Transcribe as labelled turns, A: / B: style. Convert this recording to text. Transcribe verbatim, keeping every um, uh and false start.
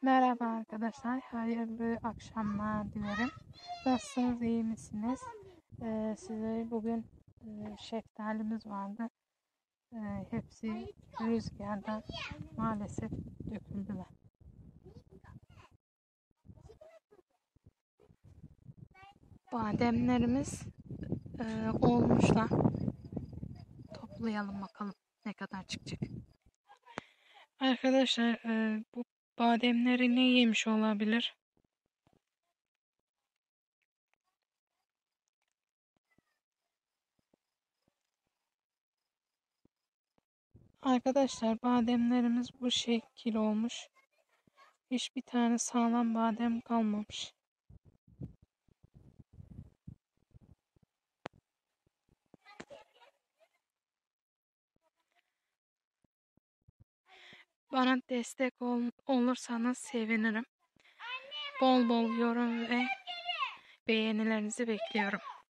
A: Merhaba arkadaşlar, hayırlı akşamlar dilerim. Nasılsınız, iyi misiniz? Ee, size bugün e, şeftalimiz vardı. Ee, hepsi rüzgardan maalesef döküldüler. Bademlerimiz e, olmuşlar. Toplayalım bakalım ne kadar çıkacak. Arkadaşlar e, bu bademleri ne yemiş olabilir? Arkadaşlar bademlerimiz bu şekil olmuş. Hiçbir tane sağlam badem kalmamış. Bana destek ol olursanız sevinirim. Bol bol yorum ve beğenilerinizi bekliyorum.